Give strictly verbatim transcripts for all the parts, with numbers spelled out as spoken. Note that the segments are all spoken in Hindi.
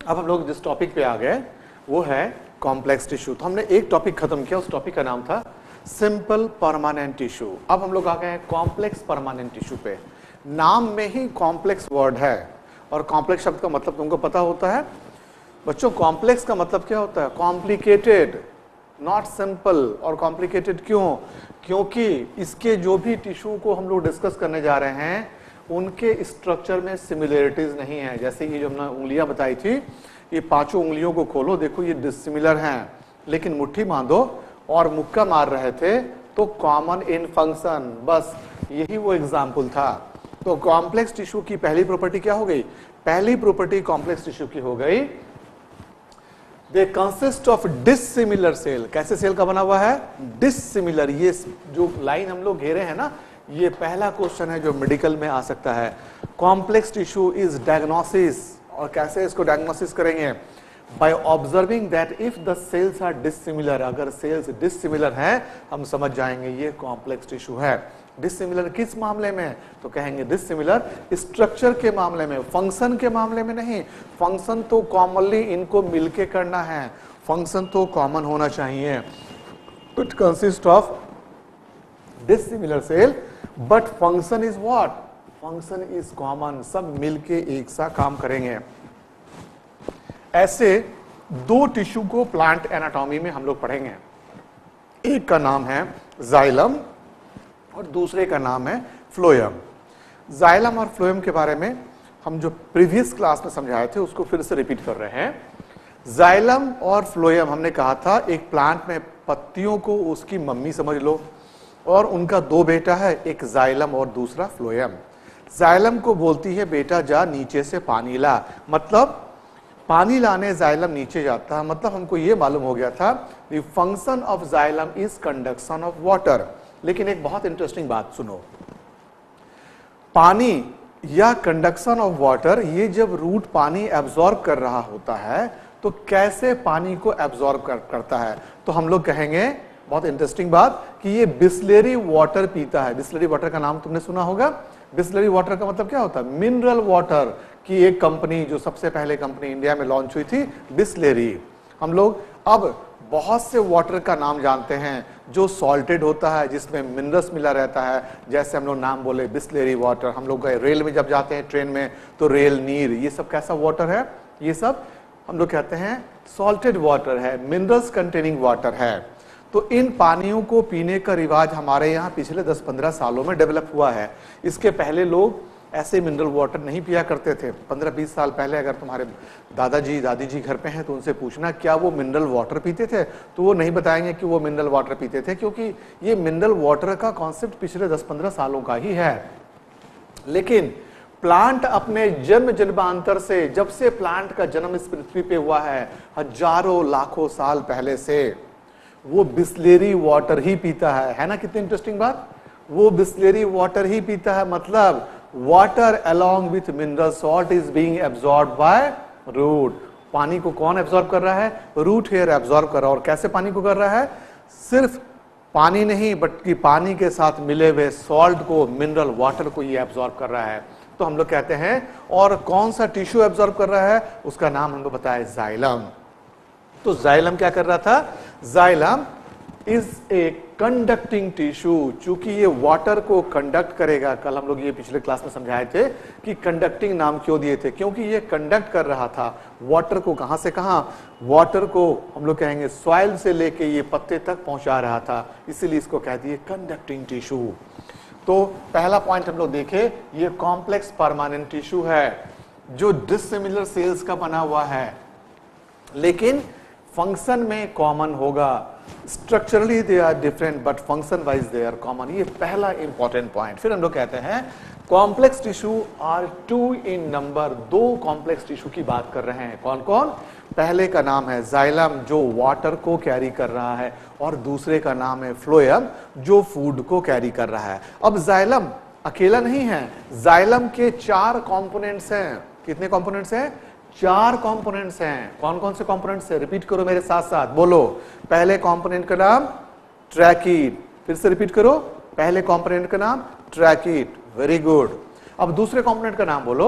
अब हम लोग जिस टॉपिक पे आ गए वो है कॉम्प्लेक्स टिश्यू। तो हमने एक टॉपिक खत्म किया, उस टॉपिक का नाम था सिंपल परमानेंट टिश्यू। अब हम लोग आ गए हैं कॉम्प्लेक्स परमानेंट टिश्यू पे। नाम में ही कॉम्प्लेक्स वर्ड है, और कॉम्प्लेक्स शब्द का मतलब तुमको पता होता है बच्चों। कॉम्प्लेक्स का मतलब क्या होता है? Complicated, not simple. और कॉम्प्लिकेटेड क्यों? क्योंकि इसके जो भी टिश्यू को हम लोग डिस्कस करने जा रहे हैं उनके स्ट्रक्चर में सिमिलरिटीज नहीं है। जैसे ये जो हमने उंगलियां बताई थी, ये पांचों उंगलियों को खोलो, देखो ये डिसिमिलर हैं, लेकिन मुट्ठी बांधो और मुक्का मार रहे थे तो कॉमन इन फंक्शन, बस यही वो एग्जाम्पल था। तो कॉम्प्लेक्स टिश्यू की पहली प्रॉपर्टी क्या हो गई? पहली प्रॉपर्टी कॉम्प्लेक्स टिश्यू की हो गई, they consist of dissimilar cell. कैसे सेल का बना हुआ है? डिसिमिलर। ये जो लाइन हम लोग घेरे हैं ना, ये पहला क्वेश्चन है जो मेडिकल में आ सकता है। कॉम्प्लेक्स टिश्यू इज डायग्नोसिस, और कैसे इसको डायग्नोसिस करेंगे? By observing that if the cells are dissimilar. अगर सेल्स डिसिमिलर हैं हम समझ जाएंगे ये कॉम्प्लेक्स टिश्यू है। डिसिमिलर किस मामले में? तो कहेंगे डिसिमिलर स्ट्रक्चर के मामले में, फंक्शन के मामले में नहीं। फंक्शन तो कॉमनली इनको मिलके करना है, फंक्शन तो कॉमन होना चाहिए। It consist of dissimilar cell but function is what? Function is common. सब मिलके एक सा काम करेंगे। ऐसे दो टिश्यू को प्लांट एनाटॉमी में हम लोग पढ़ेंगे। एक का नाम है जाइलम और दूसरे का नाम है फ्लोएम। जाइलम और फ्लोएम के बारे में हम जो प्रीवियस क्लास में समझाए थे उसको फिर से रिपीट कर रहे हैं। जाइलम और फ्लोएम हमने कहा था एक प्लांट में पत्तियों को उसकी मम्मी समझ लो, और उनका दो बेटा है, एक जाइलम और दूसरा फ्लोएम। जाइलम को बोलती है बेटा जा नीचे से पानी ला, मतलब पानी लाने जाइलम नीचे जाता है। मतलब हमको ये मालूम हो गया था the function of xylem is conduction of water. लेकिन एक बहुत इंटरेस्टिंग बात सुनो, पानी या कंडक्शन ऑफ वाटर, ये जब रूट पानी एब्जॉर्ब कर रहा होता है तो कैसे पानी को एब्जॉर्ब कर, करता है? तो हम लोग कहेंगे बहुत इंटरेस्टिंग बात कि ये बिस्लेरी वाटर पीता है। बिस्लेरी वाटर का नाम तुमने सुना होगा। बिस्लेरी वाटर का मतलब क्या होता है? मिनरल वाटर की एक कंपनी जो सबसे पहले कंपनी इंडिया में लॉन्च हुई थी, बिस्लेरी। हम लोग अब बहुत से वाटर का नाम जानते हैं जो सॉल्टेड होता है, जिसमें मिनरल्स मिला रहता है। जैसे हम लोग नाम बोले बिस्लेरी वाटर। हम लोग रेल में जब जाते हैं ट्रेन में तो रेल नीर, ये सब कैसा वाटर है? ये सब हम लोग कहते हैं सॉल्टेड वाटर है, मिनरल्स कंटेनिंग वाटर है। तो इन पानियों को पीने का रिवाज हमारे यहाँ पिछले दस पंद्रह सालों में डेवलप हुआ है। इसके पहले लोग ऐसे मिनरल वाटर नहीं पिया करते थे। पंद्रह बीस साल पहले अगर तुम्हारे दादाजी दादी जी घर पे हैं तो उनसे पूछना क्या वो मिनरल वाटर पीते थे, तो वो नहीं बताएंगे कि वो मिनरल वाटर पीते थे, क्योंकि ये मिनरल वाटर का कॉन्सेप्ट पिछले दस पंद्रह सालों का ही है। लेकिन प्लांट अपने जन्म जन्मांतर से, जब से प्लांट का जन्म इस पृथ्वी पे हुआ है हजारों लाखों साल पहले से, वो बिस्लेरी वाटर ही पीता है। है ना कितनी इंटरेस्टिंग बात? वो बिस्लेरी वाटर ही पीता है। मतलब water along with mineral salt is being absorbed by root। पानी को कौन एब्जॉर्ब कर रहा है? रूट हेयर एब्जॉर्ब कर रहा है। और कैसे पानी को कर रहा है? सिर्फ पानी नहीं बल्कि पानी के साथ मिले हुए सॉल्ट को, मिनरल वाटर को ये एब्जॉर्ब कर रहा है। तो हम लोग कहते हैं, और कौन सा टिश्यू एब्जॉर्ब कर रहा है? उसका नाम हमको बताया जाइलम। तो जाइलम क्या कर रहा था? Xylem is a conducting tissue. चूंकि ये वाटर को कंडक्ट करेगा, कल हम लोग ये पिछले क्लास में समझाए थे कि कंडक्टिंग नाम क्यों दिए थे, क्योंकि ये कंडक्ट कर रहा था वाटर को। कहां से कहां? वाटर को हम लोग कहेंगे सॉइल से लेके ये पत्ते तक पहुंचा रहा था, इसीलिए इसको कह दिए कंडक्टिंग टिश्यू। तो पहला पॉइंट हम लोग देखे, ये कॉम्प्लेक्स परमानेंट टिश्यू है जो डिसिमिलर सेल्स का बना हुआ है, लेकिन फंक्शन में कॉमन होगा। Structurally they are different but function wise they are common. ये पहला इंपॉर्टेंट पॉइंट। फिर हम लोग कहते हैं complex tissue are two in number. दो कॉम्प्लेक्स टिश्यू की बात कर रहे हैं। कौन कौन? पहले का नाम है जाइलम जो वाटर को कैरी कर रहा है, और दूसरे का नाम है फ्लोएम जो फूड को कैरी कर रहा है। अब जाइलम अकेला नहीं है, जाइलम के चार कंपोनेंट्स हैं। कितने कंपोनेंट्स हैं? चार कंपोनेंट्स हैं। कौन कौन से कंपोनेंट्स हैं? रिपीट करो मेरे साथ साथ, बोलो। पहले कंपोनेंट का नाम ट्रैकीड। फिर से रिपीट करो, पहले कंपोनेंट का नाम ट्रैकीड। Very good. अब दूसरे कंपोनेंट का नाम बोलो।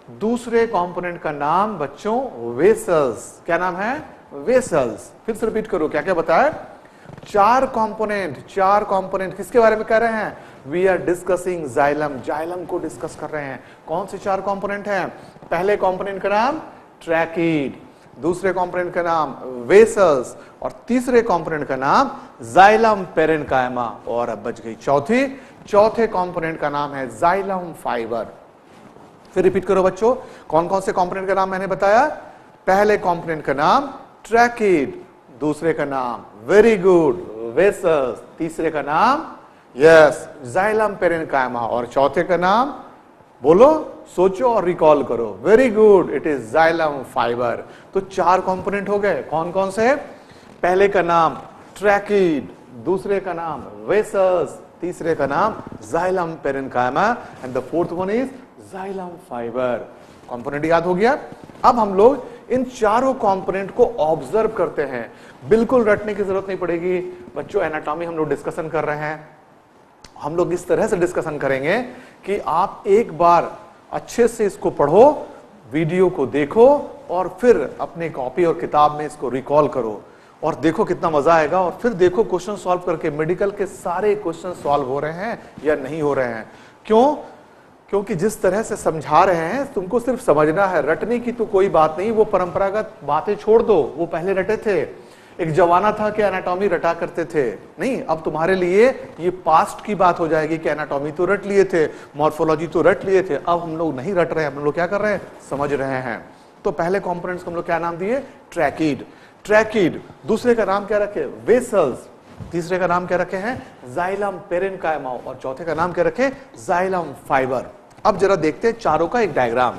दूसरे कंपोनेंट का नाम बच्चों वेसल्स। क्या नाम है? वेसल्स। फिर से रिपीट करो, क्या क्या बताया? चार कंपोनेंट, चार कंपोनेंट किसके बारे में कह रहे हैं? We are discussing xylem, xylem को डिस्कस कर रहे हैं। कौन से चार कंपोनेंट हैं? पहले कंपोनेंट का नाम ट्रैकीड, दूसरे कंपोनेंट का नाम वेसल्स और तीसरे कंपोनेंट का नाम जाइलम पेरेन्काइमा। और अब बच गई चौथी, चौथे कंपोनेंट का नाम है जाइलम फाइबर। फिर रिपीट करो बच्चों, कौन कौन से कंपोनेंट का नाम मैंने बताया? पहले कंपोनेंट का नाम ट्रैकीड, दूसरे का नाम वेरी गुड वेसल्स, तीसरे का नाम यस जाइलम पेरेन्काइमा और चौथे का नाम बोलो, सोचो और रिकॉल करो। Very good, it is xylem fibre. तो चार कंपोनेंट हो गए। कौन कौन से? पहले का नाम ट्रैकीड, दूसरे का नाम वेसल्स, तीसरे का नाम xylem parenchyma and the fourth one is xylem fibre. Component याद हो गया? अब हम लोग इन चारों कंपोनेंट को ऑब्जर्व करते हैं। बिल्कुल रटने की जरूरत नहीं पड़ेगी बच्चों, एनाटॉमी हम लोग डिस्कशन कर रहे हैं। हम लोग इस तरह से डिस्कशन करेंगे कि आप एक बार अच्छे से इसको पढ़ो, वीडियो को देखो और फिर अपने कॉपी और किताब में इसको रिकॉल करो और देखो कितना मजा आएगा। और फिर देखो क्वेश्चन सॉल्व करके मेडिकल के सारे क्वेश्चन सॉल्व हो रहे हैं या नहीं हो रहे हैं। क्यों? क्योंकि जिस तरह से समझा रहे हैं तुमको सिर्फ समझना है, रटने की तो कोई बात नहीं। वो परंपरागत बातें छोड़ दो, वो पहले रटे थे। एक जमाना था कि एनाटॉमी रटा करते थे, नहीं, अब तुम्हारे लिए ये पास्ट की बात हो जाएगी कि एनाटॉमी तो रट लिए थे, मॉर्फोलॉजी तो रट लिए थे। अब हम लोग नहीं रट रहे हैं, हम लोग क्या कर रहे हैं? समझ रहे हैं। तो पहले कंपोनेंट्स को हम लोग क्या नाम दिए? ट्रैकीड, ट्रैकीड। दूसरे का नाम क्या रखे? वेसल्स। तीसरे का नाम क्या रखे हैं? जाइलम पेरेन्काइमा और चौथे का नाम क्या रखे? Xylem fibre. अब जरा देखते हैं चारों का एक डायग्राम।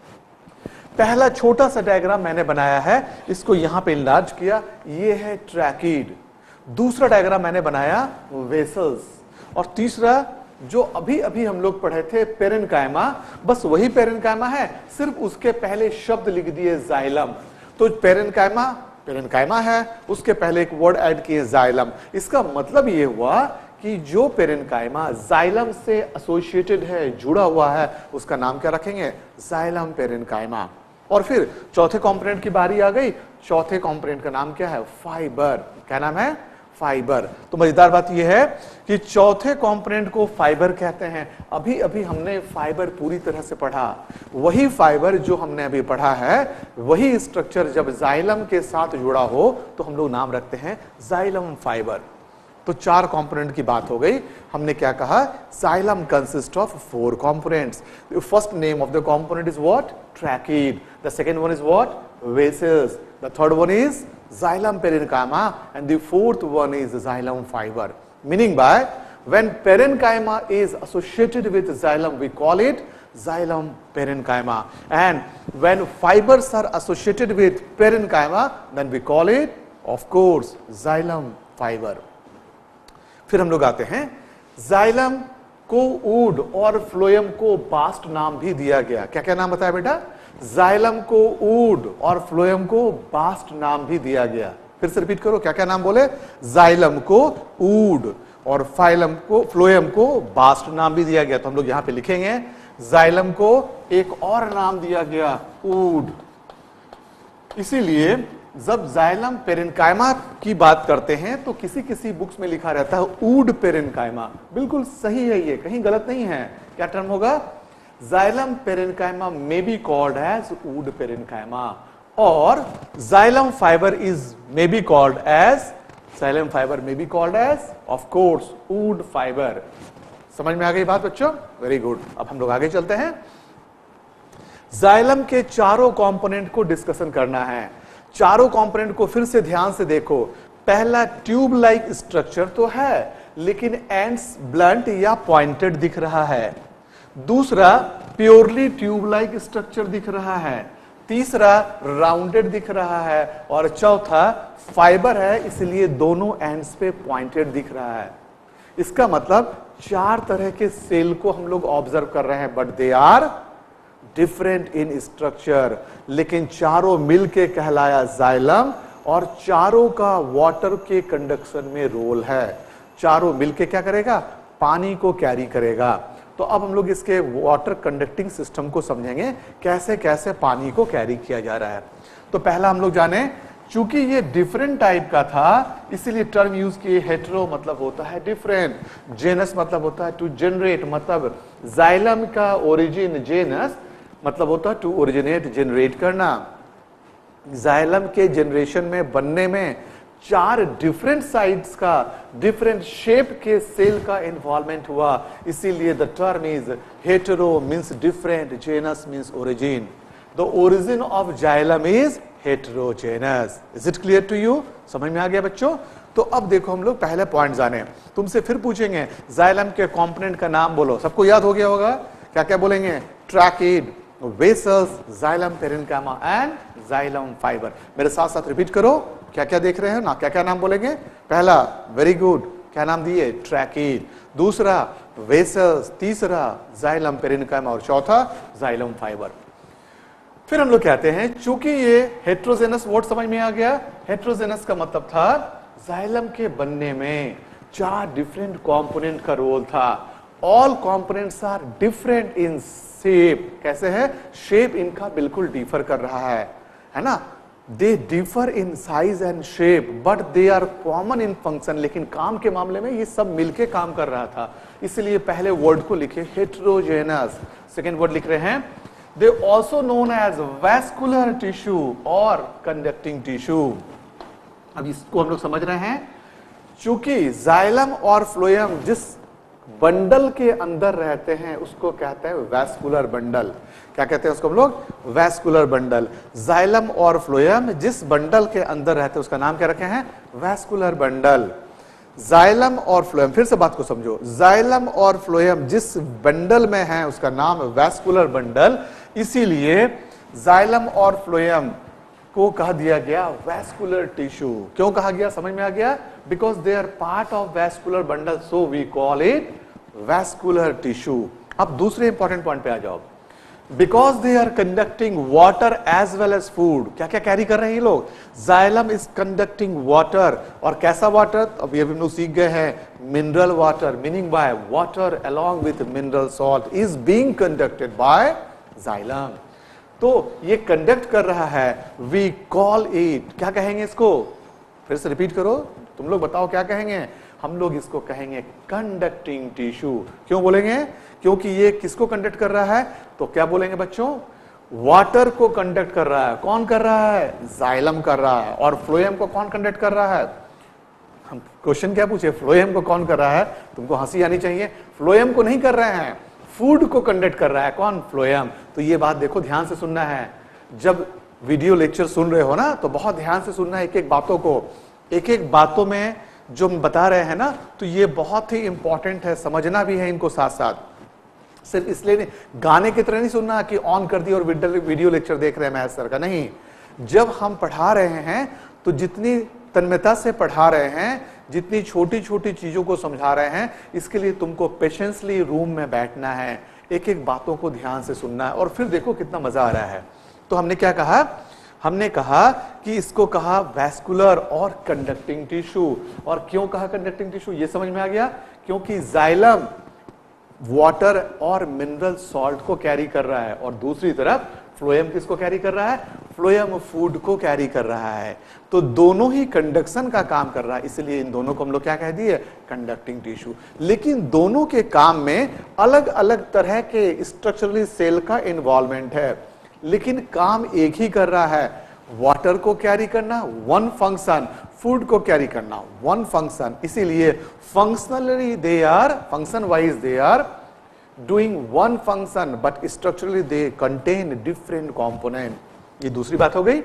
पहला छोटा सा डायग्राम मैंने बनाया है, इसको यहां पे इनलार्ज किया, ये है ट्रैकीड। दूसरा डायग्राम मैंने बनाया वेसल्स और तीसरा जो अभी अभी हम लोग पढ़े थे पेरेन्काइमा, बस वही पेरेन्काइमा है, सिर्फ उसके पहले शब्द लिख दिए जाइलम। तो पेरेन्काइमा पेरेन्काइमा है, उसके पहले एक वर्ड ऐड किए जाइलम। इसका मतलब ये हुआ कि जो पेरेन्काइमा जाइलम से एसोसिएटेड है, जुड़ा हुआ है, उसका नाम क्या रखेंगे? Xylem parenchyma. और फिर चौथे कंपोनेंट की बारी आ गई। चौथे कंपोनेंट का नाम क्या है? फाइबर। क्या नाम है? फाइबर। तो मजेदार बात यह है कि चौथे कंपोनेंट को फाइबर कहते हैं। अभी अभी हमने फाइबर पूरी तरह से पढ़ा, वही फाइबर जो हमने अभी पढ़ा है, वही स्ट्रक्चर जब जाइलम के साथ जुड़ा हो तो हम लोग नाम रखते हैं जाइलम फाइबर। तो चार कंपोनेंट की बात हो गई। हमने क्या कहा? Xylem consist of four components. First name of the component is what? Tracheid. The second one is what? Vessels. The third one is xylem parenchyma and the fourth one is xylem fiber. Meaning by when parenchyma is associated with xylem we call it xylem parenchyma, and when fibers are associated with parenchyma then we call it of course xylem fiber. फिर हम लोग आते हैं, जाइलम को ऊड और फ्लोएम को बास्ट नाम भी दिया गया। क्या क्या नाम बताया बेटा? जाइलम को ऊड और फ्लोएम को बास्ट नाम भी दिया गया। फिर से रिपीट करो, क्या क्या नाम बोले? जाइलम को ऊड और फाइलम को फ्लोएम को बास्ट नाम भी दिया गया। तो हम लोग यहां पे लिखेंगे जाइलम को एक और नाम दिया गया ऊड। इसीलिए जब जाइलम पेरेन्काइमा की बात करते हैं तो किसी किसी बुक्स में लिखा रहता है ऊड पेरेन्काइमा। बिल्कुल सही है, ये कहीं गलत नहीं है। क्या टर्म होगा? Xylem parenchyma may be called as wood parenchyma और xylem fibre is may be called as xylem fibre may be called as of course wood fibre. समझ में आ गई बात बच्चों? Very good. अब हम लोग आगे चलते हैं। जाइलम के चारों कंपोनेंट को डिस्कशन करना है। चारों कंपोनेंट को फिर से ध्यान से देखो। पहला ट्यूब लाइक स्ट्रक्चर तो है लेकिन एंड्स ब्लंट या पॉइंटेड दिख रहा है। दूसरा प्योरली ट्यूब लाइक स्ट्रक्चर दिख रहा है। तीसरा राउंडेड दिख रहा है और चौथा फाइबर है, इसलिए दोनों एंड्स पे पॉइंटेड दिख रहा है। इसका मतलब चार तरह के सेल को हम लोग ऑब्जर्व कर रहे हैं, but they are different in structure, लेकिन चारों मिलके कहलाया जाइलम और चारों का वाटर के कंडक्शन में रोल है। चारों मिलके क्या करेगा? पानी को कैरी करेगा। तो अब हम लोग इसके वाटर कंडक्टिंग सिस्टम को समझेंगे, कैसे कैसे पानी को कैरी किया जा रहा है। तो पहला हम लोग जाने, चूंकि ये डिफरेंट टाइप का था इसीलिए टर्म यूज किए। हेटेरो मतलब होता है डिफरेंट, जेनस मतलब होता है टू जनरेट, मतलब जाइलम का ओरिजिन, जेनस मतलब होता है टू ओरिजिनेट, जनरेट करना। जाइलम के जनरेशन में, बनने में चार डिफरेंट साइड्स का, डिफरेंट शेप के सेल का इन्वॉल्वमेंट हुआ, इसीलिए the term is hetero means different, genus means origin. The origin of xylem is heterogenous. Is it clear to you? समझ में आ गया बच्चों? तो अब देखो हम लोग पहले पॉइंट जाने। तुमसे फिर पूछेंगे जाइलम के कंपोनेंट का नाम बोलो, सबको याद हो गया होगा, क्या क्या बोलेंगे? Tracheid, vessels, xylem parenchyma and xylem fibre. मेरे साथ साथ रिपीट करो, क्या क्या देख रहे हैं ना, क्या क्या नाम बोलेंगे? पहला, वेरी गुड, क्या नाम दिए? ट्रैकिड। दूसरा वेसल्स, तीसरा जाइलम पेरेन्काइमा और चौथा जाइलम फाइबर। फिर हम लोग कहते हैं चूंकि ये हेट्रोजेनस वर्ड समझ में आ गया, हेट्रोजेनस का मतलब था जाइलम के बनने में चार डिफरेंट कंपोनेंट का रोल था। All components are different in shape. कैसे है? शेप इनका बिल्कुल डिफर कर रहा है, है ना? They differ in size and shape but they are common in function. लेकिन काम के मामले में ये सब मिलके काम कर रहा था, इसलिए पहले वर्ड को लिखे हेट्रोजेनस। सेकेंड वर्ड लिख रहे हैं, they also known as vascular tissue और conducting tissue। अब इसको हम लोग समझ रहे हैं, चूंकि जाइलम और फ्लोएम जिस बंडल के अंदर रहते हैं उसको कहते हैं वैस्कुलर बंडल। क्या कहते हैं उसको हम लोग? Vascular bundle. जाइलम और फ्लोएम जिस बंडल के अंदर रहते हैं उसका नाम क्या रखे हैं? Vascular bundle. जाइलम और फ्लोएम, फिर से बात को समझो, जाइलम और फ्लोएम जिस बंडल में है उसका नाम वैस्कुलर बंडल, इसीलिए जाइलम और फ्लोएम को कहा दिया गया वैस्कुलर टिश्यू। क्यों कहा गया? समझ में आ गया? Because they are part of vascular bundle, so we call it vascular tissue. अब दूसरे इंपॉर्टेंट पॉइंट पे आ जाओ, because they are conducting water as well as food. क्या क्या कैरी कर रहे हैं ये लोग? जाइलम इज कंडक्टिंग वाटर, और कैसा वाटर? अब ये भी हम लोग सीख गए हैं, mineral water, meaning by water along with mineral salt is being conducted by xylem. तो ये कंडक्ट कर रहा है, वी कॉल इट, क्या कहेंगे इसको? फिर से रिपीट करो, तुम लोग बताओ क्या कहेंगे? हम लोग इसको कहेंगे कंडक्टिंग टिश्यू। क्यों बोलेंगे? क्योंकि ये किसको कंडक्ट कर रहा है? तो क्या बोलेंगे बच्चों? वाटर को कंडक्ट कर रहा है। कौन कर रहा है? जाइलम कर रहा है। और फ्लोएम को कौन कंडक्ट कर रहा है? हम क्वेश्चन क्या पूछे? फ्लोएम को कौन कर रहा है? तुमको हंसी आनी चाहिए, फ्लोएम को नहीं कर रहे हैं, फूड को कंडक्ट कर रहा है। कौन? फ्लोएम। तो ये बात देखो, ध्यान से सुनना है। जब वीडियो लेक्चर सुन रहे हो ना तो बहुत ध्यान से सुनना है एक एक बातों को, एक एक बातों में जो हम बता रहे हैं ना, तो ये बहुत ही इंपॉर्टेंट है, समझना भी है इनको साथ साथ। सिर्फ इसलिए नहीं, गाने की तरह नहीं सुनना कि ऑन कर दिया और वीडियो लेक्चर देख रहे हैं मैथ सर का, नहीं। जब हम पढ़ा रहे हैं तो जितनी तन्मयता से पढ़ा रहे हैं, जितनी छोटी छोटी चीजों को समझा रहे हैं, इसके लिए तुमको पेशेंसली रूम में बैठना है, एक एक बातों को ध्यान से सुनना है, और फिर देखो कितना मजा आ रहा है। तो हमने क्या कहा? हमने कहा कि इसको कहा वैस्कुलर और कंडक्टिंग टिश्यू। और क्यों कहा कंडक्टिंग टिश्यू? ये समझ में आ गया, क्योंकि जाइलम वाटर और मिनरल सॉल्ट को कैरी कर रहा है, और दूसरी तरफ फ्लोएम किसको कैरी कर रहा है? फ्लोएम फूड को कैरी कर रहा है। तो दोनों ही कंडक्शन का काम कर रहा है, इसलिए इन दोनों को हम लोग क्या कह दिए? Conducting tissue. लेकिन दोनों के काम में अलग अलग तरह के स्ट्रक्चरली सेल का इन्वॉल्वमेंट है, लेकिन काम एक ही कर रहा है, वाटर को कैरी करना, वन फंक्शन, फूड को कैरी करना, वन फंक्शन। इसीलिए functionally they are, function wise they are doing one function, but structurally they contain different component. ये दूसरी बात हो गई।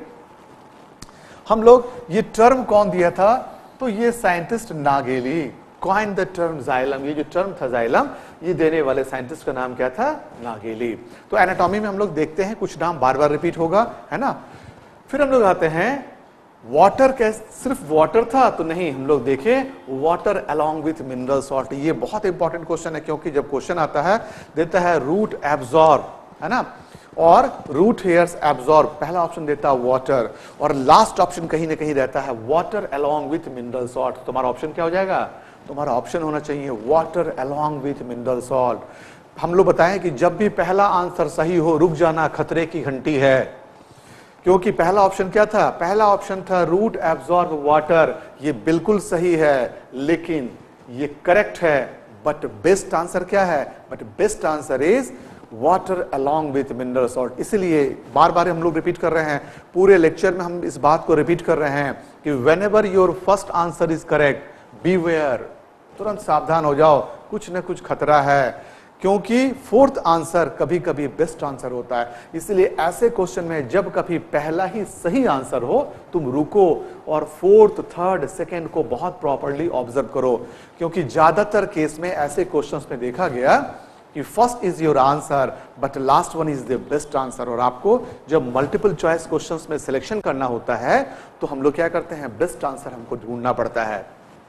हम लोग ये टर्म कौन दिया था? तो ये scientist Nageli coin the term xylem. ये जो टर्म था जाइलम, ये देने वाले साइंटिस्ट का नाम क्या था? नागेली। तो एनाटॉमी में हम लोग देखते हैं कुछ नाम बार बार रिपीट होगा, है ना। फिर हम लोग आते हैं वाटर, कैसे सिर्फ वाटर था? तो नहीं, हम लोग देखें water along with mineral salt. ये बहुत इंपॉर्टेंट क्वेश्चन है, क्योंकि जब क्वेश्चन आता है देता है रूट एब्जॉर्ब, है ना, और रूट हेयर्स एब्जॉर्ब, पहला ऑप्शन देता है वाटर, और लास्ट ऑप्शन कहीं ना कहीं रहता है water along with mineral salt. तुम्हारा ऑप्शन क्या हो जाएगा? तुम्हारा ऑप्शन होना चाहिए water along with mineral salt. हम लोग बताएं कि जब भी पहला आंसर सही हो, रुक जाना खतरे की घंटी है, क्योंकि पहला ऑप्शन क्या था? पहला ऑप्शन था रूट एब्जॉर्ब वाटर। ये बिल्कुल सही है, लेकिन ये करेक्ट है, बट बेस्ट आंसर क्या है? But best answer is water along with mineral salt. इसलिए बार बार हम लोग रिपीट कर रहे हैं, पूरे लेक्चर में हम इस बात को रिपीट कर रहे हैं कि whenever your first answer is correct, beware, तुरंत सावधान हो जाओ, कुछ न कुछ खतरा है, क्योंकि फोर्थ आंसर कभी कभी बेस्ट आंसर होता है। इसलिए ऐसे क्वेश्चन में जब कभी पहला ही सही आंसर हो, तुम रुको और फोर्थ, थर्ड, सेकंड को बहुत प्रॉपर्ली ऑब्जर्व करो, क्योंकि ज्यादातर केस में ऐसे क्वेश्चंस में देखा गया कि first is your answer but last one is the best answer. और आपको जब मल्टीपल चॉइस क्वेश्चंस में सिलेक्शन करना होता है तो हम लोग क्या करते हैं? बेस्ट आंसर हमको ढूंढना पड़ता है।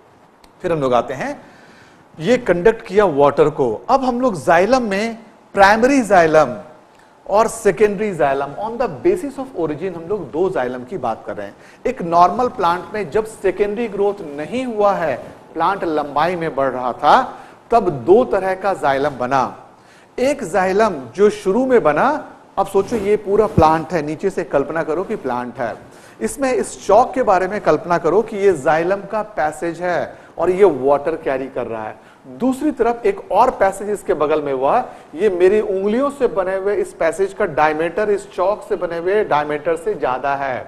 फिर हम लोग आते हैं, ये कंडक्ट किया वाटर को। अब हम लोग जाइलम में प्राइमरी जाइलम और secondary xylem, on the basis of origin हम लोग दो जाइलम की बात कर रहे हैं। एक नॉर्मल प्लांट में जब सेकेंडरी ग्रोथ नहीं हुआ है, प्लांट लंबाई में बढ़ रहा था, तब दो तरह का जाइलम बना। एक जाइलम जो शुरू में बना, अब सोचो ये पूरा प्लांट है, नीचे से कल्पना करो कि प्लांट है, इसमें इस चौक के बारे में कल्पना करो कि ये जाइलम का पैसेज है और ये वाटर कैरी कर रहा है। दूसरी तरफ एक और पैसेज इसके बगल में हुआ, ये मेरी उंगलियों से बने हुए इस पैसेज का डायमीटर इस चौक से बने हुए डायमीटर से ज्यादा है,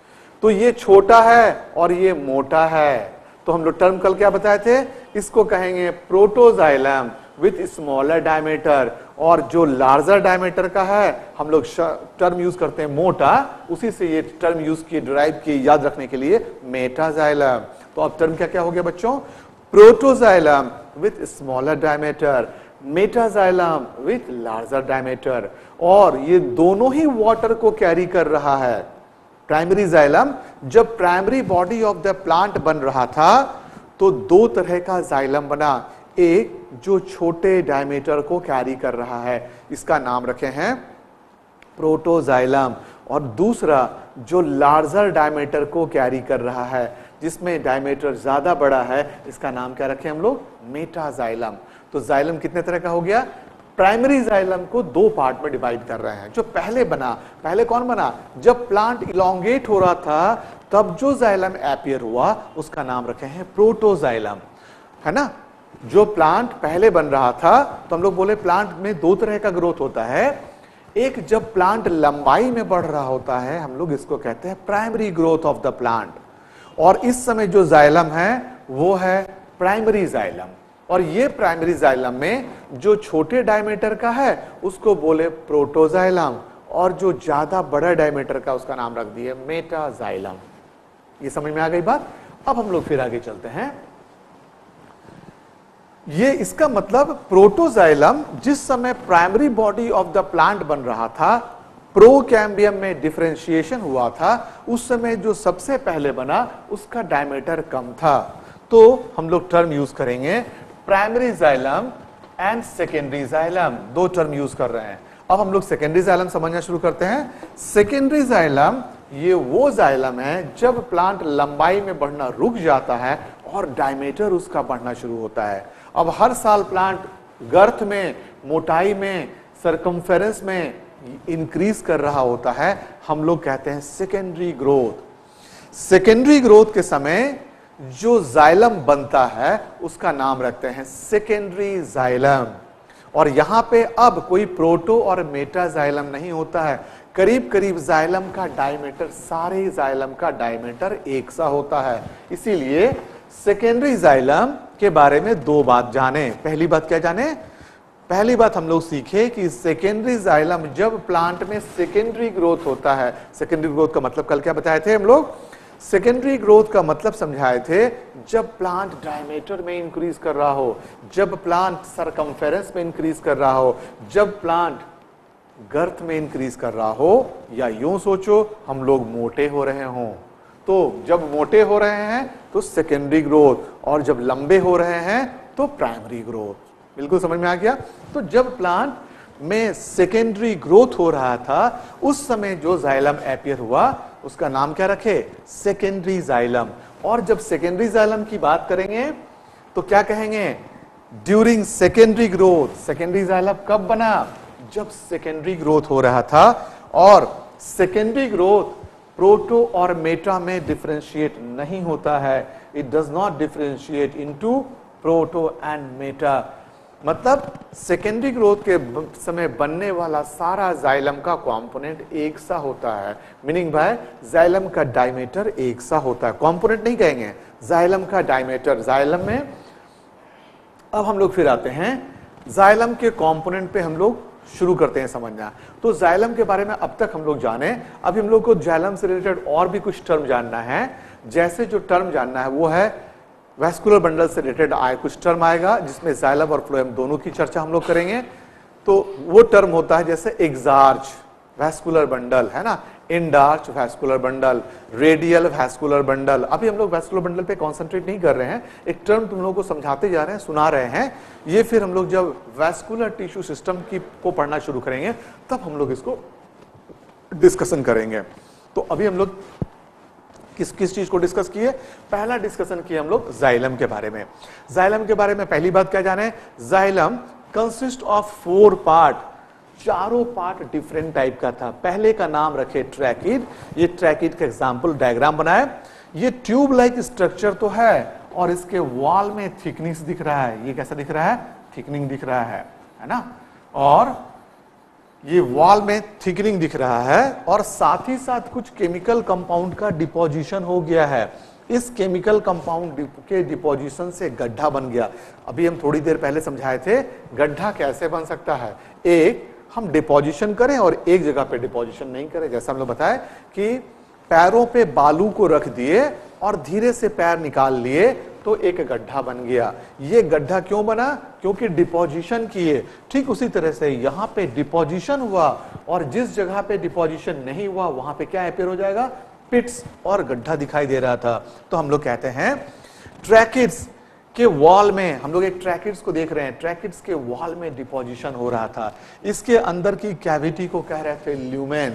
तो ये छोटा है और ये मोटा है। तो हम लोग टर्म कल क्या बताए थे? इसको कहेंगे प्रोटोजाइलम विथ स्मॉलर डायमीटर, और जो लार्जर डायमीटर का है हम लोग टर्म यूज करते हैं मोटा, उसी से ये टर्म यूज किए, डिराइव किए, याद रखने के लिए, मेटाजाइलम। तो अब टर्म क्या क्या हो गया बच्चों? Protoxylem with smaller diameter, metaxylem with larger diameter, और ये दोनों ही वाटर को कैरी कर रहा है। प्राइमरी जाइलम, जब primary body of the plant बन रहा था तो दो तरह का जाइलम बना, एक जो छोटे डायमीटर को कैरी कर रहा है, इसका नाम रखे हैं प्रोटोजाइलम, और दूसरा जो लार्जर डायमीटर को कैरी कर रहा है, जिसमें डायमीटर ज्यादा बड़ा है, इसका नाम क्या रखे हम लोग? मेटाजाइलम। तो जाइलम कितने तरह का हो गया? प्राइमरी जाइलम को दो पार्ट में डिवाइड कर रहे हैं। जो पहले बना, पहले कौन बना? जब प्लांट इलोंगेट हो रहा था तब जो जाइलम एपियर हुआ उसका नाम रखे हैं प्रोटोजाइलम, है ना? जो प्लांट पहले बन रहा था, तो हम लोग बोले प्लांट में दो तरह का ग्रोथ होता है। एक जब प्लांट लंबाई में बढ़ रहा होता है, हम लोग इसको कहते हैं primary growth of the plant, और इस समय जो जाइलम है वो है प्राइमरी जाइलम। और ये प्राइमरी जाइलम में जो छोटे डायमीटर का है उसको बोले प्रोटोजाइलम, और जो ज्यादा बड़ा डायमीटर का उसका नाम रख दिए मेटाजाइलम। ये समझ में आ गई बात? अब हम लोग फिर आगे चलते हैं। ये इसका मतलब प्रोटोजाइलम जिस समय primary body of the plant बन रहा था, प्रोकैम्बियम में डिफरेंशिएशन हुआ था, उस समय जो सबसे पहले बना उसका डायमीटर कम था। तो हम लोग टर्म यूज करेंगे primary xylem and secondary xylem, दो टर्म यूज कर रहे हैं। अब हम लोग सेकेंडरी जाइलम समझना शुरू करते हैं। सेकेंडरी जाइलम ये वो जाइलम है जब प्लांट लंबाई में बढ़ना रुक जाता है और डायमीटर उसका बढ़ना शुरू होता है। अब हर साल प्लांट गर्थ में, मोटाई में, सरकमफेरेंस में इंक्रीज कर रहा होता है, हम लोग कहते हैं सेकेंडरी ग्रोथ। सेकेंडरी ग्रोथ के समय जो जाइलम बनता है उसका नाम रखते हैं सेकेंडरी जाइलम। और यहां पे अब कोई प्रोटो और मेटा जाइलम नहीं होता है, करीब करीब जाइलम का डायमीटर, सारे जाइलम का डायमीटर एक सा होता है। इसीलिए सेकेंडरी जाइलम के बारे में दो बात जाने। पहली बात क्या जाने? पहली बात हम लोग सीखे कि सेकेंडरी जाइलम जब प्लांट में सेकेंडरी ग्रोथ होता है, सेकेंडरी ग्रोथ का मतलब कल क्या बताए थे हम लोग? सेकेंडरी ग्रोथ का मतलब समझाए थे जब प्लांट डायमीटर में इंक्रीज कर रहा हो, जब प्लांट सरकमफेरेंस में इंक्रीज कर रहा हो, जब प्लांट गर्थ में इंक्रीज कर रहा हो, या यूं सोचो हम लोग मोटे हो रहे हों। तो जब मोटे हो रहे हैं तो सेकेंडरी ग्रोथ, और जब लंबे हो रहे हैं तो प्राइमरी ग्रोथ। बिल्कुल समझ में आ गया? तो जब प्लांट में सेकेंडरी ग्रोथ हो रहा था उस समय जो जाइलम एपियर हुआ उसका नाम क्या रखे? Secondary xylem. और जब सेकेंडरी जाइलम की बात करेंगे तो क्या कहेंगे? During secondary growth, secondary xylem कब बना? जब सेकेंडरी ग्रोथ हो रहा था, और सेकेंडरी ग्रोथ प्रोटो और मेटा में डिफरेंशिएट नहीं होता है, it does not differentiate into proto and meta. मतलब सेकेंडरी ग्रोथ के समय बनने वाला सारा जाइलम का कंपोनेंट एक सा होता है, मीनिंग भाई जाइलम का डायमीटर एक सा होता है, कंपोनेंट नहीं कहेंगे, जाइलम का डायमीटर। जाइलम में अब हम लोग फिर आते हैं जाइलम के कंपोनेंट पे, हम लोग शुरू करते हैं समझना। तो जाइलम के बारे में अब तक हम लोग जाने, अभी हम लोग को जाइलम से रिलेटेड और भी कुछ टर्म जानना है। जैसे जो टर्म जानना है वो है वैस्कुलर बंडल से रिलेटेड आए कुछ टर्म आएगा, जिसमें जाइलम और फ्लोएम दोनों की चर्चा हम लोग करेंगे। तो वो टर्म होता है जैसे एग्जार्च वैस्कुलर बंडल, है ना, endarch vascular bundle, radial vascular bundle. अभी हम लोग वैस्कुलर बंडल पे कंसंट्रेट नहीं कर रहे हैं, एक टर्म तुम लोगों को समझाते जा रहे हैं, सुना रहे हैं। ये फिर हम लोग जब वैस्कुलर टिश्यू सिस्टम की को पढ़ना शुरू करेंगे तब हम लोग इसको डिस्कशन करेंगे। तो अभी हम लोग किस किस चीज को डिस्कस किए? पहला डिस्कशन किया हम लोग जाइलम के बारे में। जाइलम के बारे में पहली बात क्या जाने? Xylem consist of four part, चारों पार्ट डिफरेंट टाइप का था। पहले का नाम रखे ट्रैकिड, ये ट्रैकिड का एग्जांपल डायग्राम बनाए। ये ट्यूब लाइक स्ट्रक्चर तो है, और इसके वॉल में थिकनेस दिख रहा है। ये कैसा दिख रहा है? थिकनिंग दिख रहा है, है ना, और ये वॉल में थिकनिंग दिख रहा है, और साथ ही साथ कुछ केमिकल कंपाउंड का डिपोजिशन हो गया है। इस केमिकल कंपाउंड के डिपोजिशन से गड्ढा बन गया। अभी हम थोड़ी देर पहले समझाए थे गड्ढा कैसे बन सकता है। एक, हम डिपोजिशन करें और एक जगह पे डिपोजिशन नहीं करें। जैसा हम लोग बताए कि पैरों पे बालू को रख दिए और धीरे से पैर निकाल लिए तो एक गड्ढा बन गया। ये गड्ढा क्यों बना? क्योंकि डिपोजिशन किए। ठीक उसी तरह से यहां पे डिपोजिशन हुआ, और जिस जगह पे डिपोजिशन नहीं हुआ वहां पे क्या अपीयर हो जाएगा? पिट्स, और गड्ढा दिखाई दे रहा था। तो हम लोग कहते हैं ट्रैकिड्स के वॉल में, हम लोग एक ट्रैकिड्स को देख रहे हैं, ट्रैकिड्स के वॉल में डिपोजिशन हो रहा था। इसके अंदर की कैविटी को कह रहे थे ल्यूमेन,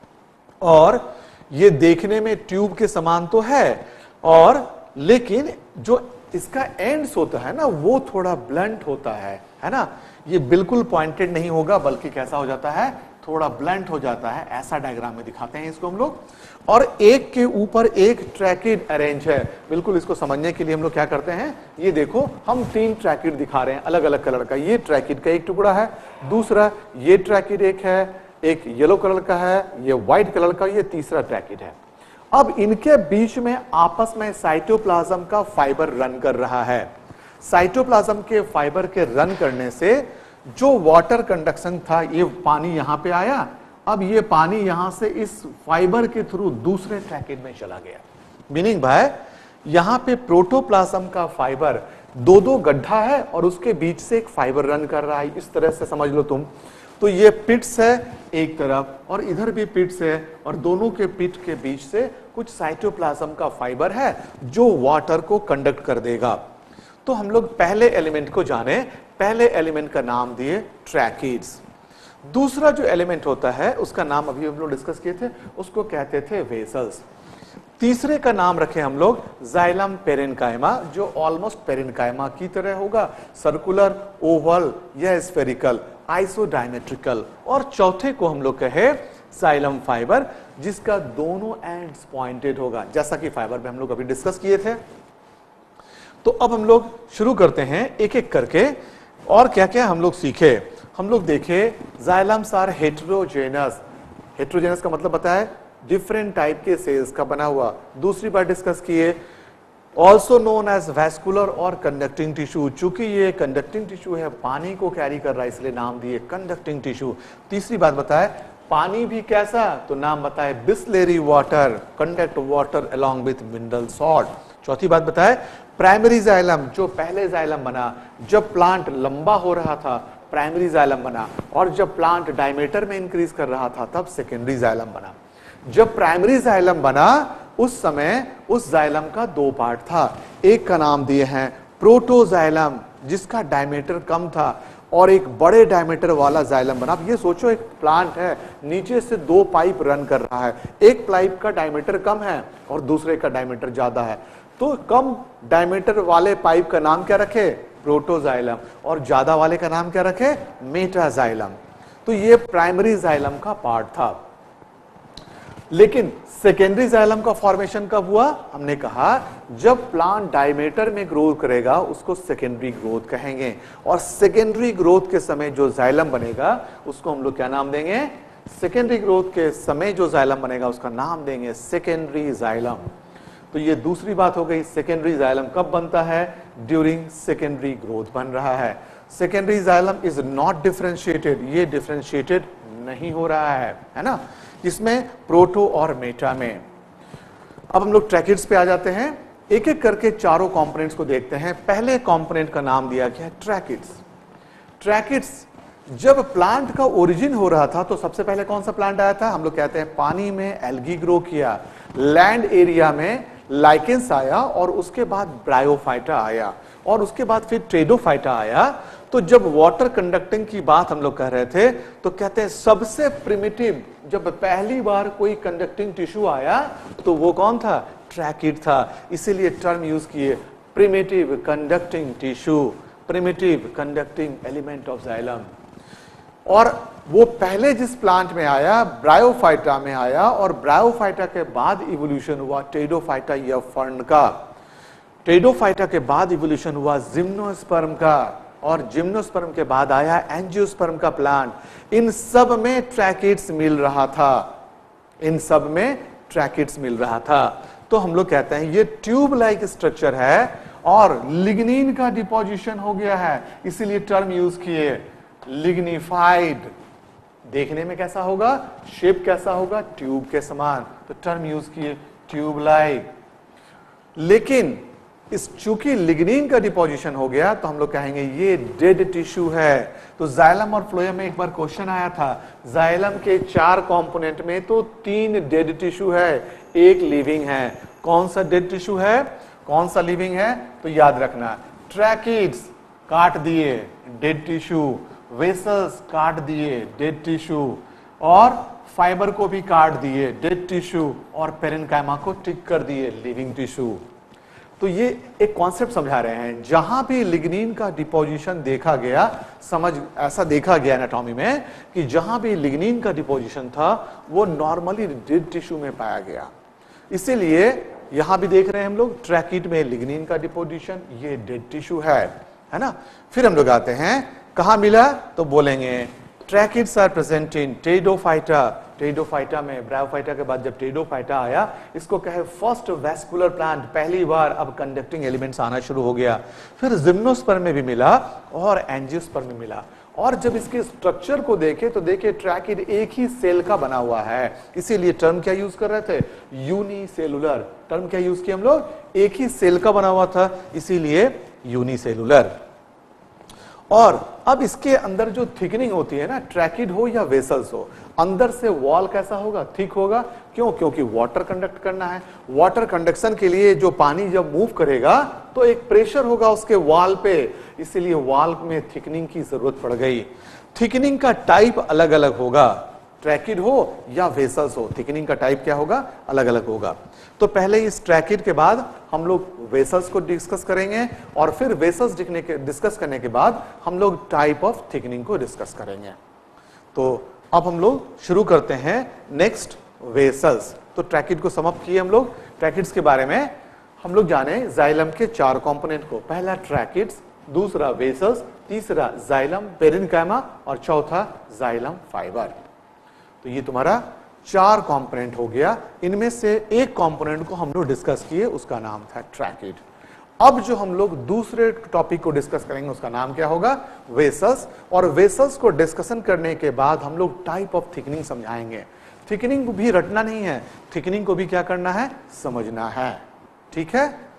और ये देखने में ट्यूब के समान तो है, और लेकिन जो इसका एंड्स होता है ना वो थोड़ा ब्लंट होता है, है ना, ये बिल्कुल पॉइंटेड नहीं होगा, बल्कि कैसा हो जाता है? थोड़ा ब्लंट हो जाता है। ऐसा डायग्राम में दिखाते हैं इसको हम लोग। और एक के ऊपर एक ट्रैकिड अरेंज है। बिल्कुल इसको समझने के लिए हम लोग क्या करते हैं, ये देखो हम तीन ट्रैकिड दिखा रहे हैं अलग अलग कलर का। ये ट्रैकिड का एक टुकड़ा है, दूसरा ये ट्रैकिड एक है, एक येलो कलर का है, ये व्हाइट कलर का, ये तीसरा ट्रैकिड है। अब इनके बीच में आपस में साइटोप्लाज्म का फाइबर रन कर रहा है। साइटोप्लाज्म के फाइबर के रन करने से जो वाटर कंडक्शन था, ये पानी यहां पे आया, अब ये पानी यहां से इस फाइबर के थ्रू दूसरे ट्रैकिड में चला गया। मीनिंग भाई यहां पे प्रोटोप्लाज्म का फाइबर दो दो गड्ढा है और उसके बीच से एक फाइबर रन कर रहा है। इस तरह से समझ लो तुम। तो ये पिट्स है एक तरफ और इधर भी पिट्स है, और दोनों के पिट के बीच से कुछ साइटोप्लाज्म का फाइबर है जो वाटर को कंडक्ट कर देगा। तो हम लोग पहले एलिमेंट को जाने। पहले एलिमेंट का नाम दिए ट्रैकिड्स। दूसरा जो एलिमेंट होता है उसका नाम अभी हम लोग डिस्कस किए थे, उसको कहते थे वेसल्स। तीसरे का नाम रखे हम लोग जाइलम पेरेन्काइमा, जो ऑलमोस्ट पेरेन्काइमा की तरह होगा, सर्कुलर, ओवल या स्फेरिकल, आइसोडायमेट्रिकल। और चौथे को हम लोग कहे जाइलम फाइबर, जिसका दोनों एंड्स पॉइंटेड होगा, जैसा कि फाइबर में हम लोग अभी डिस्कस किए थे। तो अब हम लोग शुरू करते हैं एक एक करके, और क्या क्या हम लोग सीखे। हम लोग देखे जाइलम्स आर हेटेरोजेनस। हेटेरोजेनस का मतलब बताए डिफरेंट टाइप के सेल्स का बना हुआ। दूसरी बार डिस्कस किए ऑल्सो नोन एज वैस्कुलर और कंडक्टिंग टिश्यू। चूंकि ये कंडक्टिंग टिश्यू है, पानी को कैरी कर रहा है, इसलिए नाम दिए कंडक्टिंग टिश्यू। तीसरी बात बताए पानी भी कैसा, तो नाम बताए Bisleri water, conduct water along with mineral salt. चौथी बात बताए प्राइमरी जाइलम, जो पहले जाइलम बना जब प्लांट लंबा हो रहा था, प्राइमरी जाइलम बना, और जब प्लांट डायमीटर में इंक्रीज कर रहा था तब सेकेंडरी जाइलम बना। जब प्राइमरी जाइलम बना उस समय उस जाइलम का दो पार्ट था। एक का नाम दिए हैं प्रोटोजाइलम, जिसका डायमीटर कम था, और एक बड़े डायमीटर वाला जाइलम बना। अब ये सोचो एक प्लांट है, नीचे से दो पाइप रन कर रहा है, एक पाइप का डायमीटर कम है और दूसरे का डायमीटर ज्यादा है, तो कम डायमीटर वाले पाइप का नाम क्या रखे, प्रोटोजाइलम, और ज्यादा वाले का नाम क्या रखे, मेटाजाइलम। तो ये प्राइमरी जाइलम का पार्ट था। लेकिन सेकेंडरी जाइलम का फॉर्मेशन कब हुआ, हमने कहा जब प्लांट डायमीटर में ग्रोथ करेगा उसको सेकेंडरी ग्रोथ कहेंगे, और सेकेंडरी ग्रोथ के समय जो जाइलम बनेगा उसको हम लोग क्या नाम देंगे, सेकेंडरी ग्रोथ के समय जो जाइलम बनेगा उसका नाम देंगे सेकेंडरी जाइलम। तो ये दूसरी बात हो गई, सेकेंडरी जाइलम कब बनता है, ड्यूरिंग सेकेंडरी ग्रोथ बन रहा है। Secondary xylem is not differentiated, ये डिफरेंशिएटेड नहीं हो रहा है, है ना, इसमें प्रोटो और मेटा में। अब हम लोग ट्रैकिड्स पे आ जाते हैं, एक एक करके चारों कंपोनेंट्स को देखते हैं। पहले कंपोनेंट का नाम दिया गया है ट्रैकिड्स। ट्रैकिड्स जब प्लांट का ओरिजिन हो रहा था तो सबसे पहले कौन सा प्लांट आया था, हम लोग कहते हैं पानी में एल्गी ग्रो किया, लैंड एरिया में लाइकेंस आया, और उसके बाद ब्रायोफाइटा आया, और उसके बाद फिर ट्रेडोफाइटा आया। तो जब वाटर कंडक्टिंग की बात हम लोग कह रहे थे तो कहते हैं सबसे प्रिमिटिव, जब पहली बार कोई कंडक्टिंग टिश्यू आया तो वो कौन था, ट्रैकिड था। इसीलिए टर्म यूज किए primitive conducting tissue, primitive conducting element of xylem. और वो पहले जिस प्लांट में आया ब्रायोफाइटा में आया, और ब्रायोफाइटा के बाद इवोल्यूशन हुआ टेडोफाइटा या फर्न का। टेडोफाइटा के बाद इवोल्यूशन हुआ जिम्नोस्पर्म का, और जिम्नोस्पर्म के बाद आया एंजियोस्पर्म का प्लांट। इन सब में ट्रैकिड्स मिल रहा था, इन सब में ट्रैकिड्स मिल रहा था। तो हम लोग कहते हैं ये ट्यूब लाइक स्ट्रक्चर है और लिग्निन का डिपोजिशन हो गया है, इसीलिए टर्म यूज किए लिग्निफाइड। देखने में कैसा होगा, शेप कैसा होगा, ट्यूब के समान, तो टर्म यूज किए ट्यूब लाइक। लेकिन इस चूंकि लिग्निन का डिपोजिशन हो गया तो हम लोग कहेंगे ये डेड टिश्यू है। तो जाइलम और फ्लोएम में एक बार क्वेश्चन आया था, जाइलम के चार कंपोनेंट में तो तीन डेड टिश्यू है, एक लिविंग है। कौन सा डेड टिश्यू है, कौन सा लिविंग है, तो याद रखना, ट्रैकिड्स काट दिए डेड टिश्यू, वेसल्स काट दिए डेड टिश्यू, और फाइबर को भी काट दिए डेड टिश्यू, और पेरेन्काइमा को टिक कर दिए लिविंग टिश्यू। तो ये एक कॉन्सेप्ट समझा रहे हैं, जहां भी लिग्निन का डिपोजिशन देखा गया, समझ ऐसा देखा गया एनाटॉमी में कि जहां भी लिग्निन का डिपोजिशन था वो नॉर्मली डेड टिश्यू में पाया गया। इसीलिए यहां भी देख रहे हैं हम लोग ट्रैकिड में लिग्निन का डिपोजिशन, ये डेड टिश्यू है, है ना। फिर हम लोग आते हैं कहां मिला, तो बोलेंगे tracheids are present in pteridophyta. Pteridophyta में, ब्रायोफाइटा के बाद जब टेडोफाइटा आया, इसको कहे फर्स्ट वैस्कुलर प्लांट, पहली बार अब कंडक्टिंग एलिमेंट्स आना शुरू हो गया। फिर जिम्नोस्पर्म में भी मिला और एंजियोस्पर्म में मिला। और जब इसके स्ट्रक्चर को देखे तो देखे ट्रैकिड एक ही सेल का बना हुआ है, इसीलिए टर्म क्या यूज कर रहे थे, यूनिसेलुलर। टर्म क्या यूज किया हम लोग, एक ही सेल का बना हुआ था, इसीलिए यूनिसेलुलर। और अब इसके अंदर जो थिकनिंग होती है ना, ट्रैकिड हो या वेसल्स हो, अंदर से वॉल कैसा होगा, थिक होगा। क्यों, क्योंकि वाटर कंडक्ट करना है। वाटर कंडक्शन के लिए जो पानी जब मूव करेगा तो एक प्रेशर होगा उसके वॉल पे, इसीलिए वॉल में थिकनिंग की जरूरत पड़ गई। थिकनिंग का टाइप अलग अलग होगा, ट्रैकिड हो या वेसल्स हो, थिकनिंग का टाइप क्या होगा, अलग अलग होगा। तो पहले इस ट्रैकिड के बाद हम लोग वेसल्स को डिस्कस करेंगे, और फिर वेसल्स डिस्कस करने के बाद हम लोग टाइप ऑफ थिकनिंग को डिस्कस करेंगे। तो अब हम लोग शुरू करते हैं नेक्स्ट, वेसल्स। तो ट्रैकिड को समाप्त किए हम लोग। ट्रैकिड्स के बारे में हम लोग जाने जाइलम के चार कंपोनेंट को, पहला ट्रैकिड्स, दूसरा वेसल्स, तीसरा जाइलम पेरेन्काइमा, और चौथा जाइलम फाइबर। तो ये तुम्हारा चार कंपोनेंट हो गया। इनमें से एक कंपोनेंट को हम लोग डिस्कस किए, उसका नाम था ट्रैकिड। अब जो हम लोग दूसरे टॉपिक को डिस्कस करेंगे उसका नाम क्या होगा, वेसल्स। और वेसल्स को डिस्कशन करने के बाद हम लोग टाइप ऑफ थिकनिंग समझाएंगे। थिकनिंग भी रटना नहीं है, थिकनिंग को भी क्या करना है, समझना है। ठीक है।